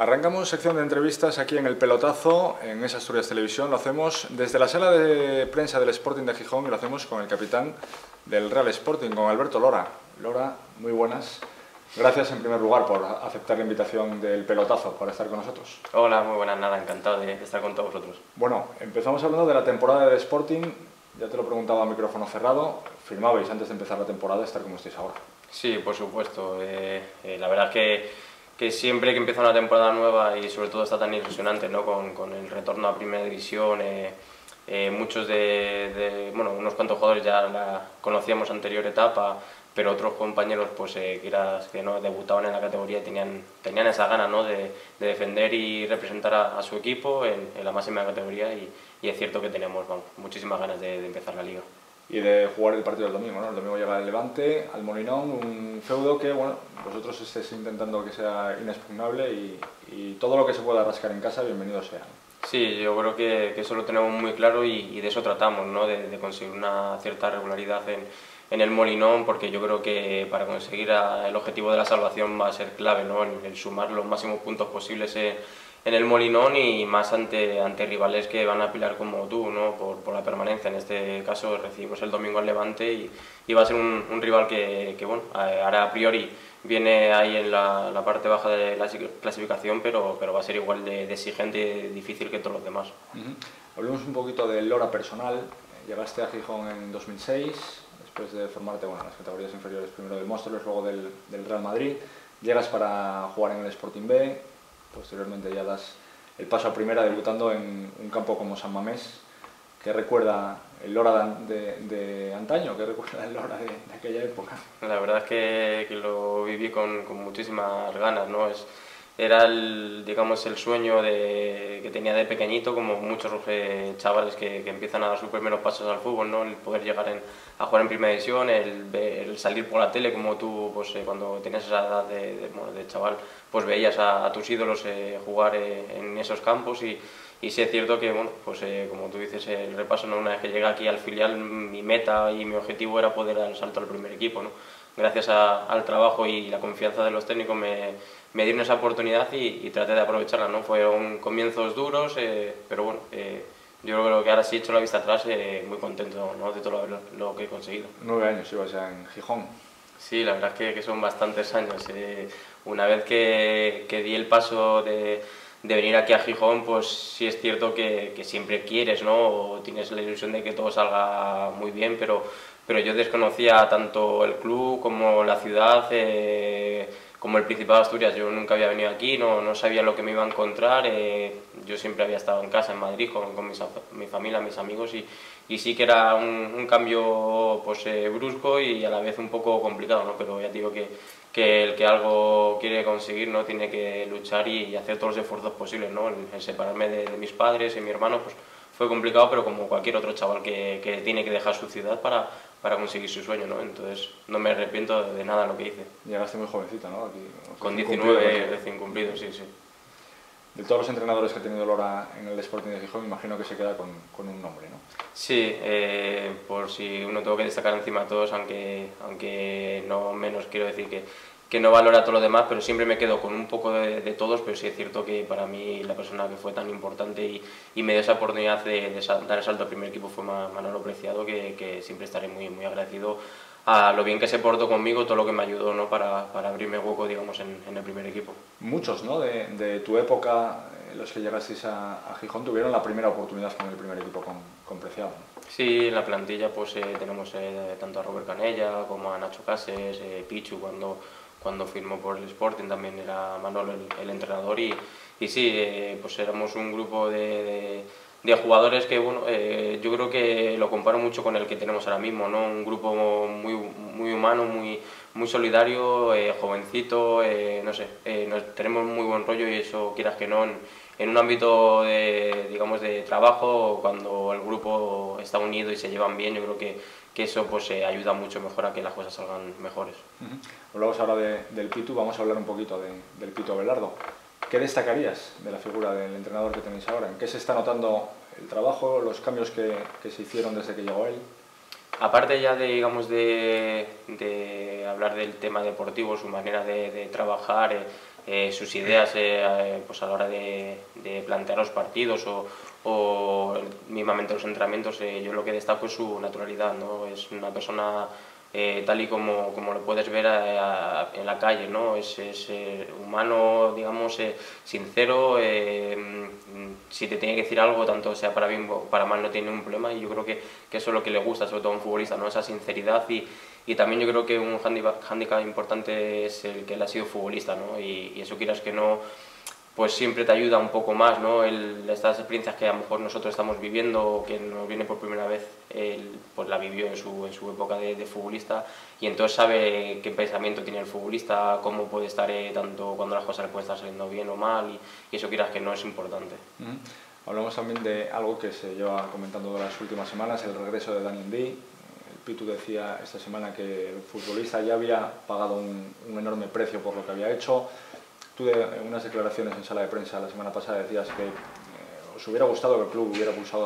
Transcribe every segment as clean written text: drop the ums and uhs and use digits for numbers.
Arrancamos sección de entrevistas aquí en El Pelotazo, en esa Asturias Televisión. Lo hacemos desde la sala de prensa del Sporting de Gijón y lo hacemos con el capitán del Real Sporting, con Alberto Lora. Lora, muy buenas. Gracias en primer lugar por aceptar la invitación del Pelotazo para estar con nosotros. Hola, muy buenas, nada, encantado de estar con todos vosotros. Bueno, empezamos hablando de la temporada del Sporting. Ya te lo preguntaba a micrófono cerrado. ¿Firmabais antes de empezar la temporada estar como estáis ahora? Sí, por supuesto. La verdad es que siempre que empieza una temporada nueva y sobre todo está tan ilusionante, ¿no? con el retorno a Primera División, muchos bueno, unos cuantos jugadores ya la conocíamos anterior etapa, pero otros compañeros, pues que no debutaban en la categoría y tenían esa gana, ¿no? de defender y representar a su equipo en la máxima categoría y es cierto que teníamos muchísimas ganas de empezar la liga. Y de jugar el partido del domingo, ¿no? El domingo llega el Levante, al Molinón, un feudo que, bueno, vosotros estéis intentando que sea inexpugnable y todo lo que se pueda rascar en casa, bienvenido sea. Sí, yo creo que eso lo tenemos muy claro y de eso tratamos, ¿no? de conseguir una cierta regularidad en el Molinón, porque yo creo que para conseguir el objetivo de la salvación va a ser clave, ¿no? el sumar los máximos puntos posibles en el Molinón y más ante rivales que van a pelear como tú, ¿no? por la permanencia. En este caso recibimos el domingo al Levante y va a ser un rival que bueno, ahora a priori viene ahí en la parte baja de la clasificación, pero va a ser igual de exigente y difícil que todos los demás. Hablemos un poquito del Lora personal. Llegaste a Gijón en 2006, después de formarte en las categorías inferiores, primero del Móstoles, luego del Real Madrid. Llegas para jugar en el Sporting B, posteriormente ya das el paso a primera debutando en un campo como San Mamés. ¿Qué recuerda el Lora de antaño? ¿Qué recuerda el Lora de aquella época? La verdad es que lo viví con muchísimas ganas, ¿no? Era digamos, el sueño que tenía de pequeñito, como muchos chavales que empiezan a dar sus primeros pasos al fútbol, ¿no? El poder llegar a jugar en Primera División, el salir por la tele, como tú, pues, cuando tenías esa edad de chaval, pues veías a tus ídolos jugar en esos campos y sí es cierto que, bueno, pues como tú dices, el repaso, ¿no? Una vez que llegué aquí al filial, mi meta y mi objetivo era poder dar el salto al primer equipo, ¿no? Gracias al trabajo y la confianza de los técnicos me dieron esa oportunidad y traté de aprovecharla, ¿no? Fueron comienzos duros, pero bueno, yo creo que ahora sí, hecho la vista atrás, muy contento, ¿no? de todo lo que he conseguido. 9 años ibas ya en Gijón. Sí, la verdad es que son bastantes años. Una vez que di el paso de venir aquí a Gijón, pues sí es cierto que siempre quieres, ¿no? O tienes la ilusión de que todo salga muy bien, pero yo desconocía tanto el club como la ciudad, como el Principado de Asturias. Yo nunca había venido aquí, no sabía lo que me iba a encontrar. Yo siempre había estado en casa, en Madrid, con mi familia, mis amigos, y sí que era un cambio pues, brusco y a la vez un poco complicado, ¿no? Pero ya digo que el que algo quiere conseguir, ¿no? Tiene que luchar y hacer todos los esfuerzos posibles, ¿no? El separarme de mis padres y mi hermano pues, fue complicado, pero como cualquier otro chaval que tiene que dejar su ciudad para conseguir su sueño, ¿no? Entonces no me arrepiento de nada de lo que hice. Llegaste muy jovencito, ¿no? Aquí, con 19 recién cumplidos, sí, sí. De todos los entrenadores que ha tenido Lora en el Sporting de Gijón, imagino que se queda con un nombre, ¿no? Sí, por si uno tengo que destacar encima de todos, aunque no menos quiero decir que no valora todo lo demás, pero siempre me quedo con un poco de todos, pero sí es cierto que para mí la persona que fue tan importante y me dio esa oportunidad de dar el salto al primer equipo fue Manolo Preciado, que siempre estaré muy, muy agradecido a lo bien que se portó conmigo, todo lo que me ayudó, ¿no? para abrirme hueco, digamos, en el primer equipo. Muchos, ¿no? de tu época, los que llegasteis a Gijón, tuvieron la primera oportunidad con el primer equipo con Preciado. Sí, en la plantilla pues tenemos tanto a Robert Canella como a Nacho Cases, Pichu cuando firmó por el Sporting también era Manolo el entrenador y sí, pues éramos un grupo de jugadores que, bueno, yo creo que lo comparo mucho con el que tenemos ahora mismo, ¿no? Un grupo muy humano, muy solidario, jovencito, no sé, tenemos muy buen rollo y eso, quieras que no, en un ámbito digamos, de trabajo, cuando el grupo está unido y se llevan bien, yo creo que eso pues, ayuda mucho mejor a que las cosas salgan mejores. Hablamos ahora del Pitu, vamos a hablar un poquito del Pitu Abelardo. ¿Qué destacarías de la figura del entrenador que tenéis ahora? ¿En qué se está notando el trabajo, los cambios que se hicieron desde que llegó él? Aparte ya digamos, de hablar del tema deportivo, su manera de trabajar, sus ideas pues a la hora de plantear los partidos o mismamente los entrenamientos. Yo lo que destaco es su naturalidad, ¿no? Es una persona tal y como lo puedes ver en la calle, ¿no? Es humano, digamos, sincero, si te tiene que decir algo, tanto sea para bien o para mal, no tiene ningún problema, y yo creo que eso es lo que le gusta, sobre todo a un futbolista, ¿no? Esa sinceridad, y también yo creo que un hándicap importante es el que él ha sido futbolista, ¿no? Y eso, quieras que no, pues siempre te ayuda un poco más, ¿no? Estas experiencias que a lo mejor nosotros estamos viviendo o que nos viene por primera vez, él pues la vivió en su época de futbolista, y entonces sabe qué pensamiento tiene el futbolista, cómo puede estar tanto cuando las cosas le pueden estar saliendo bien o mal, y eso, quieras que no, es importante. Hablamos también de algo que se lleva comentando las últimas semanas, el regreso de Dani Ndí. El Pitu decía esta semana que el futbolista ya había pagado un enorme precio por lo que había hecho. Tú, en unas declaraciones en sala de prensa la semana pasada, decías que os hubiera gustado que el club hubiera pulsado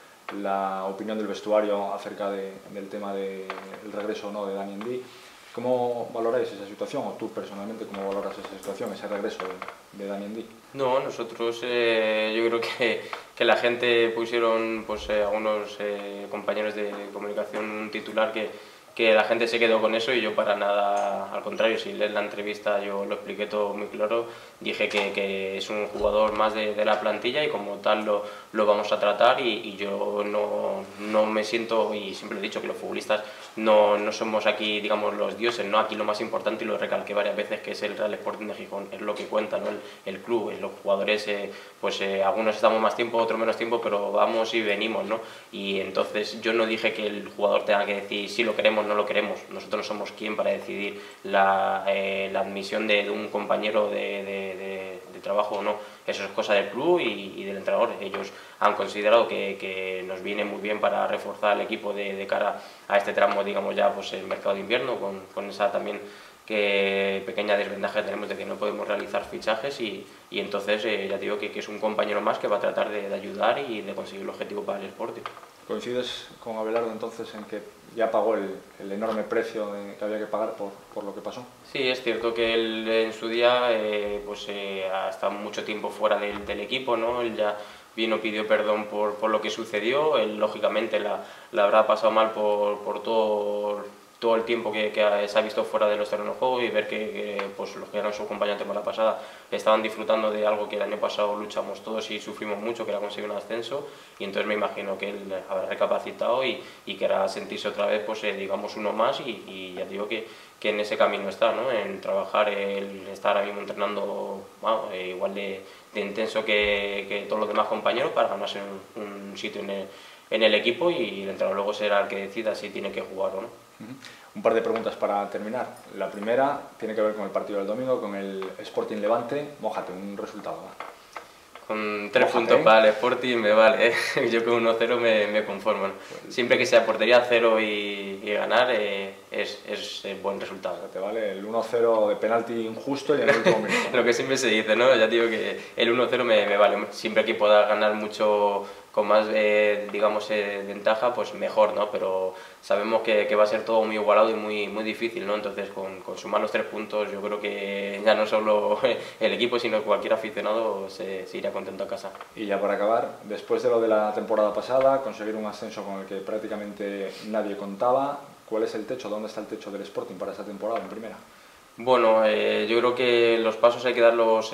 la opinión del vestuario acerca del tema del regreso o no de Dani Ndí. ¿Cómo valoráis esa situación, o tú personalmente cómo valoras esa situación, ese regreso de Dani Ndí? No, nosotros yo creo que la gente pusieron, pues algunos compañeros de comunicación, un titular que la gente se quedó con eso, y yo para nada, al contrario. Si lees la entrevista yo lo expliqué todo muy claro, dije que es un jugador más de la plantilla y como tal lo vamos a tratar, y yo no me siento, y siempre he dicho que los futbolistas no somos aquí, digamos, los dioses, ¿no? Aquí lo más importante, y lo recalqué varias veces, que es el Real Sporting de Gijón, es lo que cuenta, ¿no? El club, los jugadores, pues algunos estamos más tiempo, otros menos tiempo, pero vamos y venimos, ¿no? Y entonces yo no dije que el jugador tenga que decir si lo queremos o no lo queremos. Nosotros no somos quien para decidir la admisión de un compañero de trabajo o no. Eso es cosa del club y del entrenador. Ellos han considerado que nos viene muy bien para reforzar el equipo de cara a este tramo, digamos, ya pues el mercado de invierno, con esa también pequeña desventaja que tenemos de que no podemos realizar fichajes, y entonces ya te digo que es un compañero más que va a tratar de ayudar y de conseguir el objetivo para el Sporting. ¿Coincides con Abelardo entonces en que ya pagó el enorme precio que había que pagar por lo que pasó? Sí, es cierto que él en su día ha estado mucho tiempo fuera del equipo, ¿no? Él ya vino, pidió perdón por lo que sucedió. Él lógicamente la habrá pasado mal por todo el tiempo que se ha visto fuera de los terrenos de juego, y ver que pues los que eran sus compañeros de temporada pasada estaban disfrutando de algo que el año pasado luchamos todos y sufrimos mucho, que era conseguir un ascenso, y entonces me imagino que él habrá recapacitado y querrá sentirse otra vez, pues digamos, uno más, y ya digo que en ese camino está, ¿no? En trabajar, él está ahora mismo entrenando igual de intenso que todos los demás compañeros para ganarse un sitio en el equipo, y el entrenador luego será el que decida si tiene que jugar o no. Un par de preguntas para terminar. La primera tiene que ver con el partido del domingo, con el Sporting Levante. Mójate, un resultado. Con 3 puntos para el Sporting me vale, yo con 1-0 me conformo. Siempre que sea portería cero y ganar es buen resultado. Te vale el 1-0 de penalti injusto y en el último minuto. Lo que siempre se dice, ¿no? Ya digo que el 1-0 me vale. Siempre que pueda ganar mucho, con más digamos ventaja, pues mejor, ¿no? Pero sabemos que va a ser todo muy igualado y muy difícil, ¿no? Entonces con sumar los 3 puntos, yo creo que ya no solo el equipo, sino cualquier aficionado se irá contento a casa. Y ya para acabar, después de lo de la temporada pasada, conseguir un ascenso con el que prácticamente nadie contaba, ¿cuál es el techo? ¿Dónde está el techo del Sporting para esta temporada en primera? Bueno, yo creo que los pasos hay que darlos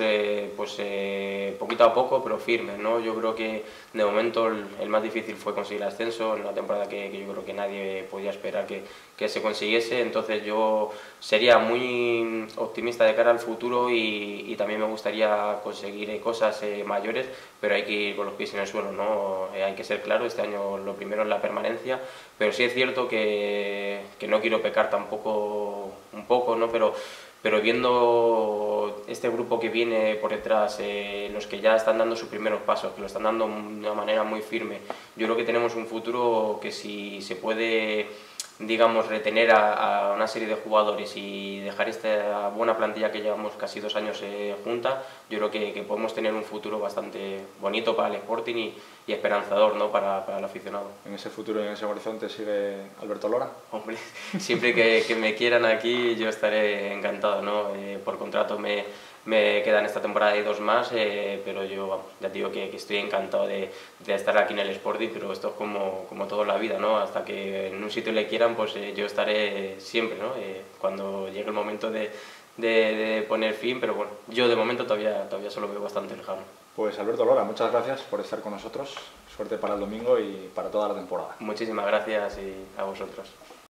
poquito a poco, pero firmes, ¿no? Yo creo que de momento el más difícil fue conseguir el ascenso, en una temporada que yo creo que nadie podía esperar que se consiguiese. Entonces yo sería muy optimista de cara al futuro, y también me gustaría conseguir cosas mayores, pero hay que ir con los pies en el suelo, ¿no? Hay que ser claro, este año lo primero es la permanencia, pero sí es cierto que no quiero pecar tampoco un poco, ¿no? Pero viendo este grupo que viene por detrás, los que ya están dando sus primeros pasos, que lo están dando de una manera muy firme, yo creo que tenemos un futuro que, si se puede, digamos, retener a una serie de jugadores y dejar esta buena plantilla que llevamos casi 2 años junta, yo creo que podemos tener un futuro bastante bonito para el Sporting y esperanzador, ¿no? para el aficionado. ¿En ese futuro y en ese horizonte sigue Alberto Lora? Hombre, siempre que me quieran aquí yo estaré encantado, ¿no? Por contrato me me quedan esta temporada y 2 más, pero yo vamos, ya te digo que estoy encantado de estar aquí en el Sporting, pero esto es como toda la vida, ¿no? Hasta que en un sitio le quieran, pues yo estaré siempre, ¿no? Cuando llegue el momento de poner fin, pero bueno, yo de momento todavía se lo veo bastante lejano. Pues Alberto Lora, muchas gracias por estar con nosotros, suerte para el domingo y para toda la temporada. Muchísimas gracias y a vosotros.